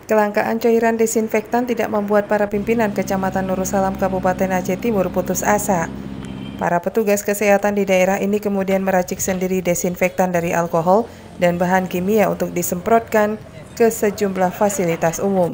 Kelangkaan cairan desinfektan tidak membuat para pimpinan Kecamatan Nursalam Kabupaten Aceh Timur putus asa. Para petugas kesehatan di daerah ini kemudian meracik sendiri desinfektan dari alkohol dan bahan kimia untuk disemprotkan ke sejumlah fasilitas umum.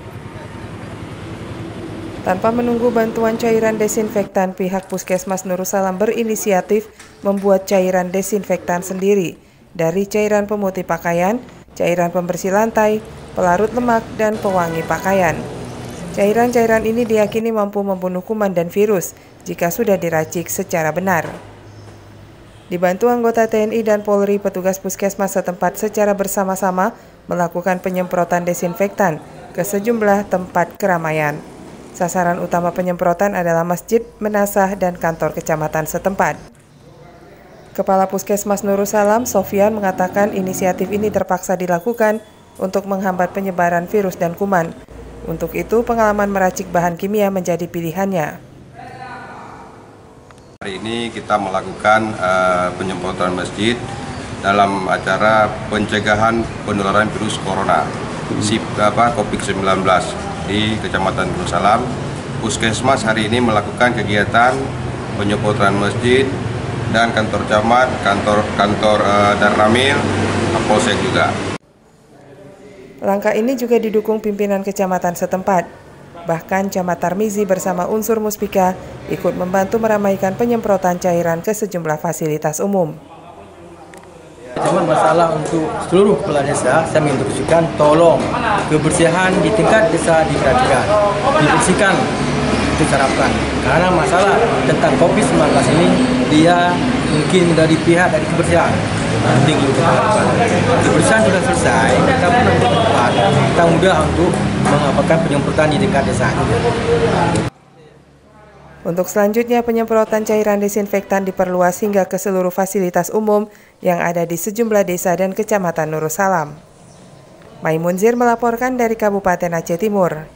Tanpa menunggu bantuan cairan desinfektan, pihak Puskesmas Nursalam berinisiatif membuat cairan desinfektan sendiri dari cairan pemutih pakaian, cairan pembersih lantai, pelarut lemak, dan pewangi pakaian. Cairan-cairan ini diyakini mampu membunuh kuman dan virus jika sudah diracik secara benar. Dibantu anggota TNI dan Polri, petugas puskesmas setempat secara bersama-sama melakukan penyemprotan desinfektan ke sejumlah tempat keramaian. Sasaran utama penyemprotan adalah masjid, menasah, dan kantor kecamatan setempat. Kepala Puskesmas Nursalam, Sofyan, mengatakan inisiatif ini terpaksa dilakukan untuk menghambat penyebaran virus dan kuman. Untuk itu, pengalaman meracik bahan kimia menjadi pilihannya. Hari ini kita melakukan penyemprotan masjid dalam acara pencegahan penularan virus corona COVID-19 di Kecamatan Nursalam. Puskesmas hari ini melakukan kegiatan penyemprotan masjid dan kantor camat, kantor Darramil, Polsek juga. Langkah ini juga didukung pimpinan kecamatan setempat. Bahkan Camat Tarmizi bersama unsur Muspika ikut membantu meramaikan penyemprotan cairan ke sejumlah fasilitas umum. Cuma masalah untuk seluruh kepala desa, saya menginstruksikan tolong kebersihan di tingkat desa diperhatikan, dibersihkan itu harapan. Karena masalah tentang COVID-19 ini dia mungkin dari pihak dari kebersihan. Kebersihan sudah selesai, kita pun untuk depan, kita mudah untuk mengapakan penyemprotan di tingkat desa. Untuk selanjutnya, penyemprotan cairan desinfektan diperluas hingga ke seluruh fasilitas umum yang ada di sejumlah desa dan kecamatan Nursalam. Maimunzir melaporkan dari Kabupaten Aceh Timur.